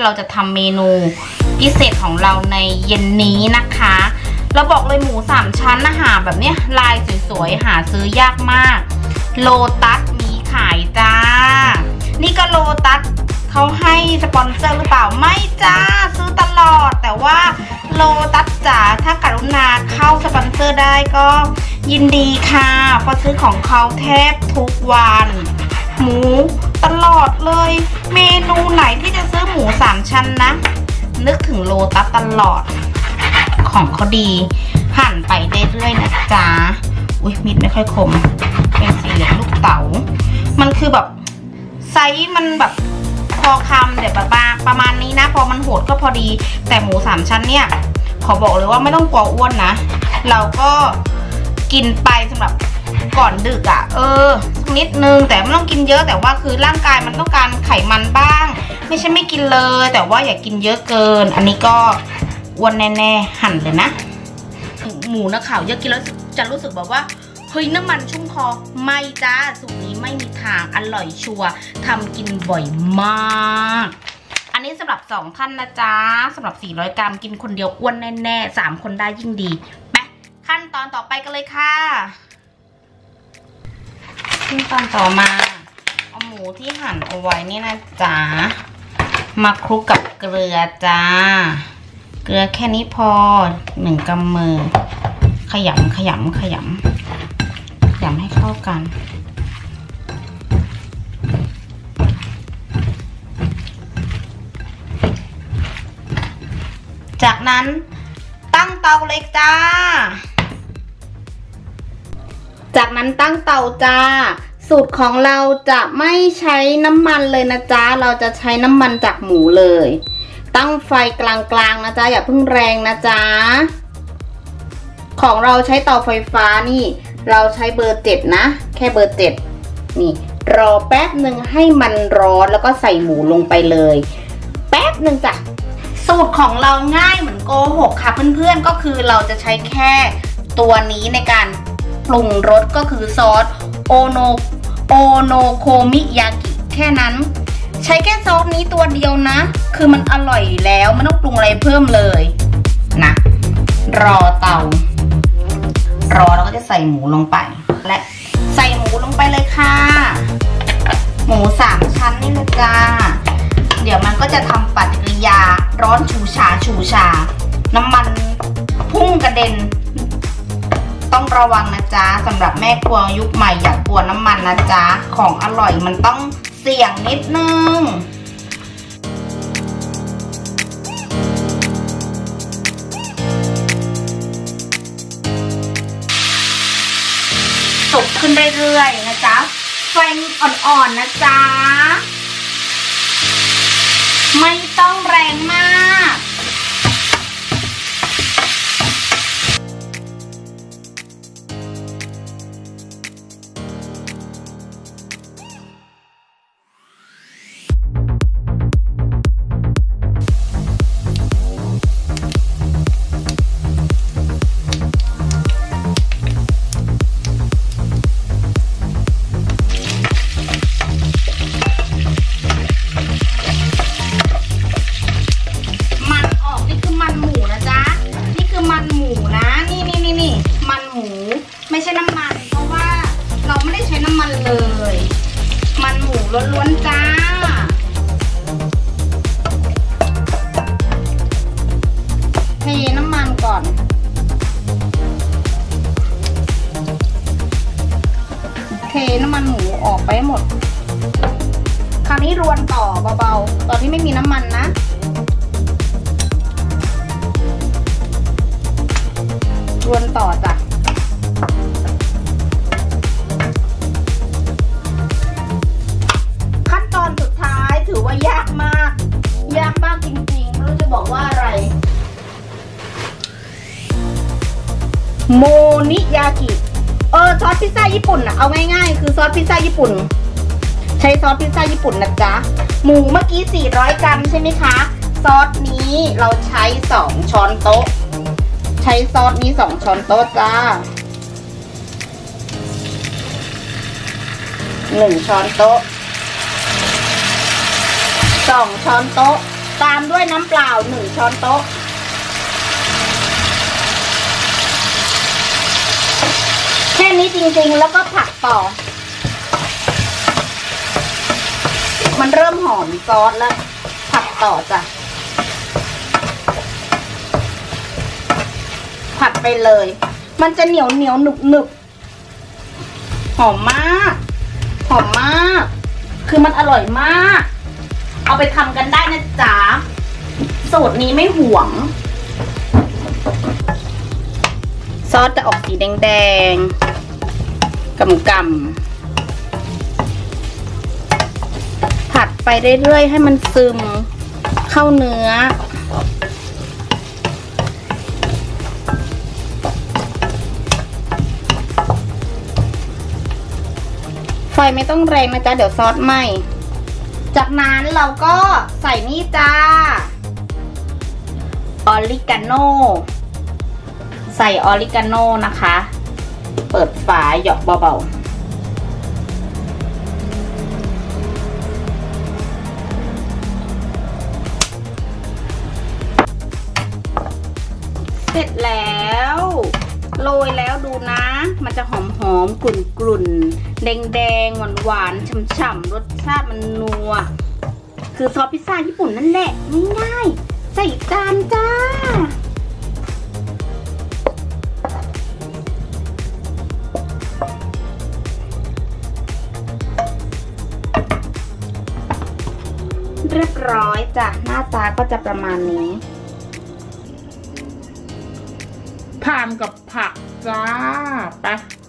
เราจะทำเมนูพิเศษของเราในเย็นนี้นะคะเราบอกเลยหมู3ชั้นอาหารแบบเนี้ยลายสวยๆหาซื้อยากมากโลตัสมีขายจ้านี่ก็โลตัสเขาให้สปอนเซอร์หรือเปล่าไม่จ้าซื้อตลอดแต่ว่าโลตัสจ๋าถ้ากรุณาเข้าสปอนเซอร์ได้ก็ยินดีค่ะเพราะซื้อของเขาแทบทุกวันหมูตลอดเลยเมนูไหนที่จะซื้อหมู3ชั้นนะนึกถึงโลตัสตลอดของเขาดีหั่นไปเรื่อยๆนะจ๊ะอุ้ยมีดไม่ค่อยคมเป็นสี่เหลี่ยมลูกเต๋ามันคือแบบไซส์มันแบบพอคำเดี๋ยวประมาณนี้นะพอมันโหดก็พอดีแต่หมู3ชั้นเนี่ยขอบอกเลยว่าไม่ต้องกลัวอ้วนนะเราก็กินไปสำหรับก่อนดึกอ่ะสักนิดนึงแต่ไม่ต้องกินเยอะแต่ว่าคือร่างกายมันต้องการไขมันบ้างไม่ใช่ไม่กินเลยแต่ว่าอย่ากินเยอะเกินอันนี้ก็อ้วนแน่ๆหั่นเลยนะหมูนะข่าวเยอะกินแล้วจะรู้สึกแบบว่าเฮ้ยน้ำมันชุ่มคอไม่จ้าสูตรนี้ไม่มีทางอร่อยชัวร์ทำกินบ่อยมากอันนี้สำหรับ2ท่านนะจ๊ะสำหรับ400 กรัมกินคนเดียวอ้วนแน่ๆ3คนได้ยิ่งดีไปขั้นตอนต่อไปกันเลยค่ะขั้นตอนต่อมาเอาหมูที่หั่นเอาไว้นี่นะจ๊ะมาคลุกกับเกลือจ้าเกลือแค่นี้พอ1 กำมือขยำให้เข้ากันจากนั้นตั้งเตาเลยจ้าสูตรของเราจะไม่ใช้น้ำมันเลยนะจ๊ะเราจะใช้น้ำมันจากหมูเลยตั้งไฟกลางๆนะจ๊ะอย่าเพิ่งแรงนะจ๊ะของเราใช้เตาไฟฟ้านี่เราใช้เบอร์7นะแค่เบอร์7นี่รอแป๊บหนึ่งให้มันร้อนแล้วก็ใส่หมูลงไปเลยแป๊บหนึ่งจ้ะสูตรของเราง่ายเหมือนโกหกค่ะเพื่อนๆก็คือเราจะใช้แค่ตัวนี้ในการปรุงรสก็คือซอสโอโนโคมิยากิแค่นั้นใช้แค่ซอสนี้ตัวเดียวนะคือมันอร่อยแล้วไม่ต้องปรุงอะไรเพิ่มเลยนะรอแล้วก็จะใส่หมูลงไปและใส่หมูลงไปเลยค่ะหมู3ชั้นนี่เลยจ้าเดี๋ยวมันก็จะทำปฏิกิริยาร้อนชูชาน้ำมันพุ่งกระเด็นต้องระวังนะจ๊ะสำหรับแม่ครัวยุคใหม่อย่ากลัวน้ำมันนะจ๊ะของอร่อยมันต้องเสี่ยงนิดนึงสุกขึ้นเรื่อยๆนะจ๊ะไฟอ่อนๆนะจ๊ะไม่ต้องแรงมากไม่ใช่น้ำมันเพราะว่าเราไม่ได้ใช้น้ำมันเลยมันหมูล้วนๆจ้าเทน้ำมันก่อนเทน้ำมันหมูออกไปหมดคราวนี้รวนต่อเบาๆตอนที่ไม่มีน้ำมันนะรวนต่อจ้ะถือว่ายากมากจริงๆไม่รู้จะบอกว่าอะไรโมนิยากิซอสพิซซ่าญี่ปุ่นนะเอาง่ายๆคือซอสพิซซ่าญี่ปุ่นใช้ซอสพิซซ่าญี่ปุ่นนะจ๊ะหมูเมื่อกี้400 กรัมใช่ไหมคะซอสนี้เราใช้2 ช้อนโต๊ะใช้ซอสนี้2 ช้อนโต๊ะจ้า1 ช้อนโต๊ะ2 ช้อนโต๊ะตามด้วยน้ำเปล่า1 ช้อนโต๊ะแค่นี้จริงๆแล้วก็ผัดต่อมันเริ่มหอมซอสแล้วผัดต่อจ้ะผัดไปเลยมันจะเหนียวหนึบหอมมากหอมมากคือมันอร่อยมากเอาไปทำกันได้นะจ๊ะสูตรนี้ไม่หวงซอสจะออกสีแดงๆกำผัดไปเรื่อยๆให้มันซึมเข้าเนื้อไฟไม่ต้องแรงนะจ๊ะเดี๋ยวซอสไหม้จากนั้นเราก็ใส่นี่จ้าออริกาโนใส่ออริกาโนนะคะเปิดฝาหยอกเบาๆเสร็จแล้วโรยแล้วดูนะมันจะหอมๆกลุ่นๆแดงๆหวานๆฉ่ำๆรสชาติมันนัวคือซอสพิซซ่าญี่ปุ่นนั่นแหละง่ายๆใส่จานจ้าเรียบร้อยจ้ะหน้าตาก็จะประมาณนี้ทานกับผักจ้าไป